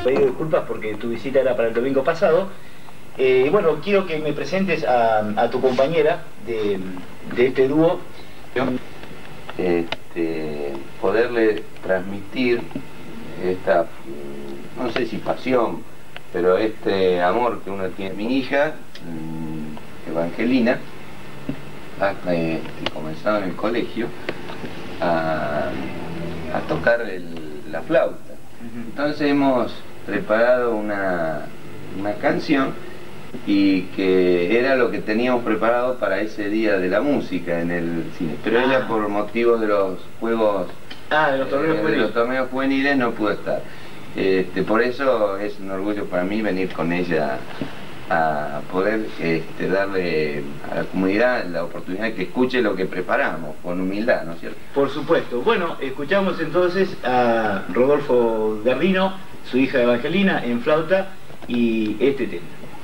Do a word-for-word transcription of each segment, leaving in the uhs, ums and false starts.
pedido disculpas porque tu visita era para el domingo pasado. Eh, bueno, quiero que me presentes a, a tu compañera de, de este dúo. Este, poderle transmitir esta, no sé si pasión, pero este amor que uno tiene. Mi hija, Evangelina, ha eh, comenzado en el colegio a, a tocar el, la flauta. Entonces hemos preparado una, una canción y que era lo que teníamos preparado para ese día de la música en el cine, pero ah. ella por motivos de los juegos ah, de los torneos, eh, juveniles. De los torneos juveniles no pudo estar. Este, por eso es un orgullo para mí venir con ella a poder este, darle a la comunidad la oportunidad de que escuche lo que preparamos con humildad, ¿no es cierto? Por supuesto. Bueno, escuchamos entonces a Rodolfo Gardino, su hija Evangelina, en flauta, y este tema.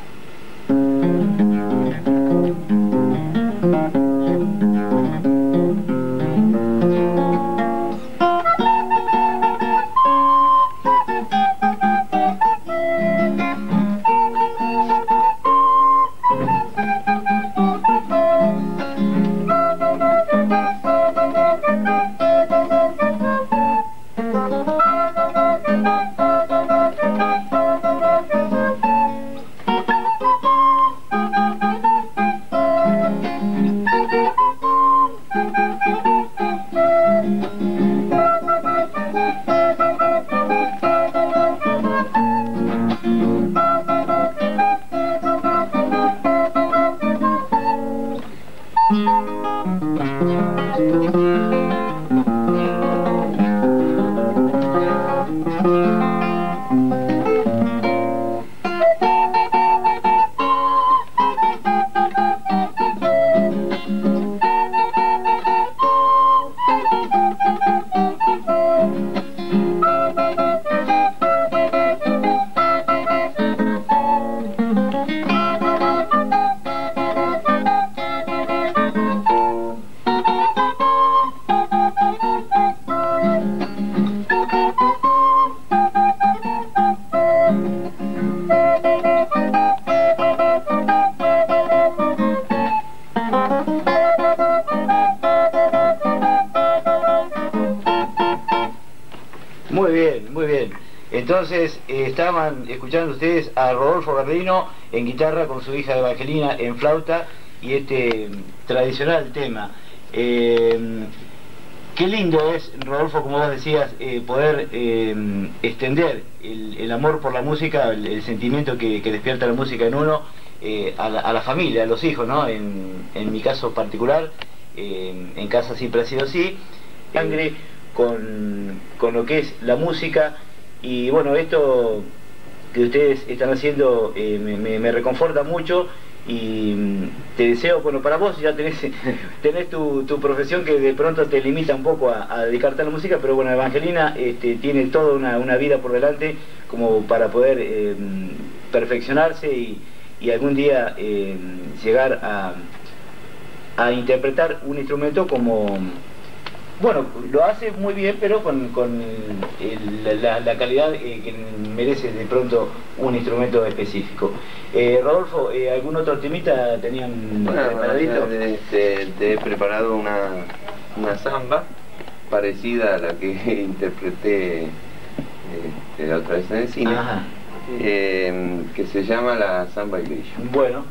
Muy bien, muy bien. Entonces eh, estaban escuchando ustedes a Rodolfo Gardino en guitarra con su hija Evangelina en flauta y este tradicional tema. Eh, qué lindo es, Rodolfo, como vos decías, eh, poder eh, extender el, el amor por la música, el, el sentimiento que, que despierta la música en uno, eh, a, la, a la familia, a los hijos, ¿no? En, en mi caso particular, eh, en casa siempre ha sido así. Sangre con, con lo que es la música, y bueno, esto que ustedes están haciendo eh, me, me, me reconforta mucho, y te deseo, bueno, para vos ya tenés, tenés tu, tu profesión que de pronto te limita un poco a, a dedicarte a la música, pero bueno, Evangelina este, tiene toda una, una vida por delante como para poder eh, perfeccionarse y, y algún día eh, llegar a, a interpretar un instrumento como... Bueno, lo hace muy bien, pero con, con el, la, la calidad eh, que merece de pronto un instrumento específico. Eh, Rodolfo, eh, ¿algún otro temita tenían bueno, preparadito? Te, te, te he preparado una, una samba parecida a la que interpreté este, la otra vez en el cine, eh, que se llama la Samba y Grillo. Bueno.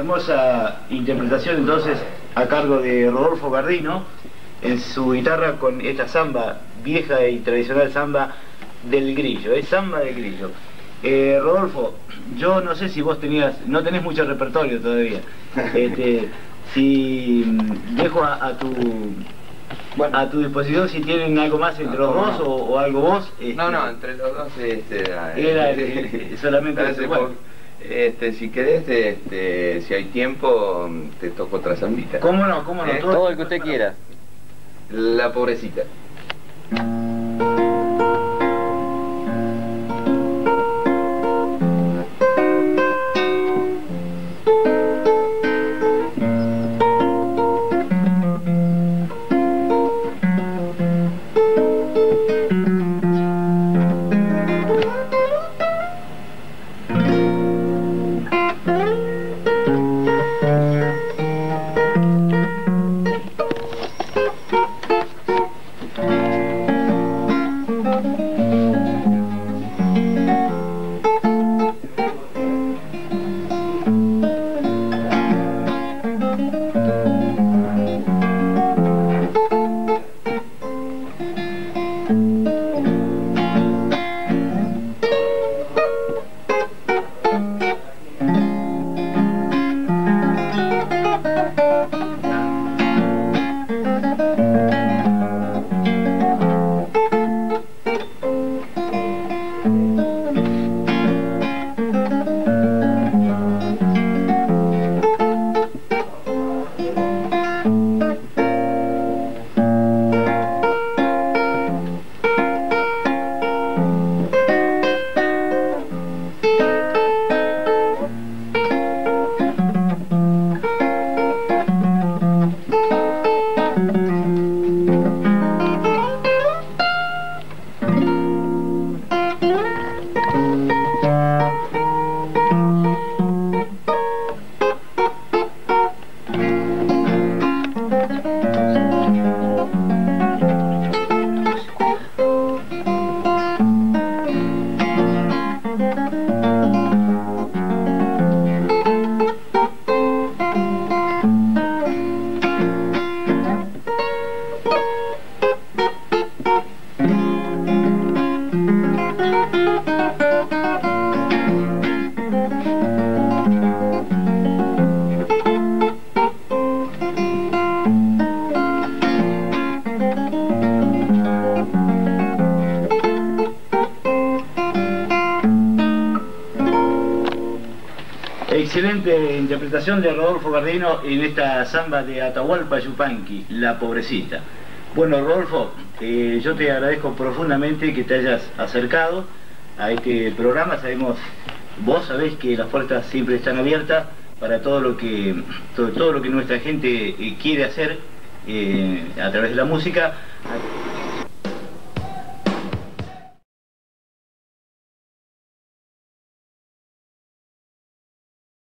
hermosa interpretación entonces a cargo de Rodolfo Gardino en su guitarra con esta samba, vieja y tradicional samba del grillo, es samba del grillo. Eh, Rodolfo, yo no sé si vos tenías, no tenés mucho repertorio todavía, este, si dejo a, a tu bueno, a tu disposición si tienen algo más entre no, los dos no. o, o algo vos. Este, no, no, entre los dos este, era, era este, solamente hace bueno. Este, si querés, este, si hay tiempo, te toco otra zambita. ¿Cómo no? ¿Cómo no? ¿Eh? Todo, Todo el que usted quiera. La pobrecita. Excelente interpretación de Rodolfo Gardino en esta samba de Atahualpa Yupanqui, La Pobrecita. Bueno, Rodolfo, eh, yo te agradezco profundamente que te hayas acercado a este programa. Sabemos, vos sabés que las puertas siempre están abiertas para todo lo que, todo, todo lo que nuestra gente eh, quiere hacer eh, a través de la música.